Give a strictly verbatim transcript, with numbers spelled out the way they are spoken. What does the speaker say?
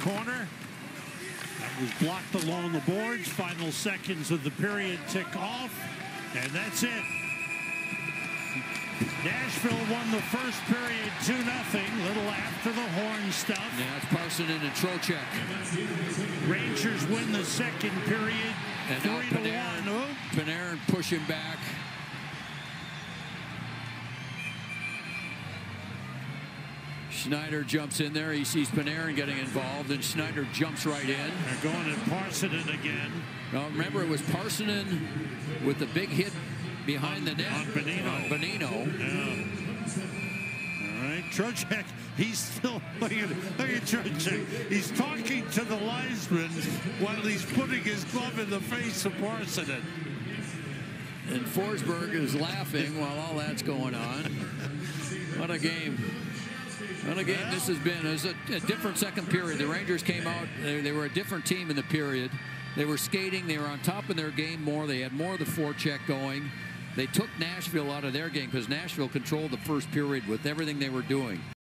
corner. That was blocked along the boards. Final seconds of the period tick off. And that's it. Nashville won the first period two nothing. Little after the horn stuff. Now it's Parssinen and Trocheck. Rangers win the second period. And three now to Panarin, one. Panarin pushing back. Schneider jumps in there. He sees Panarin getting involved, and Schneider jumps right in. They're going at Parssinen again. Now remember, it was Parssinen with the big hit behind on, the net. On Bonino. On Bonino. Yeah. All right. Trocheck, he's still, look at, look at Trocheck. He's talking to the linesman while he's putting his glove in the face of Parssinen. And Forsberg is laughing while all that's going on. What a game. What a game well, this has been. It was a, a different second period. The Rangers came out. They, they were a different team in the period. They were skating. They were on top of their game more. They had more of the forecheck going. They took Nashville out of their game because Nashville controlled the first period with everything they were doing.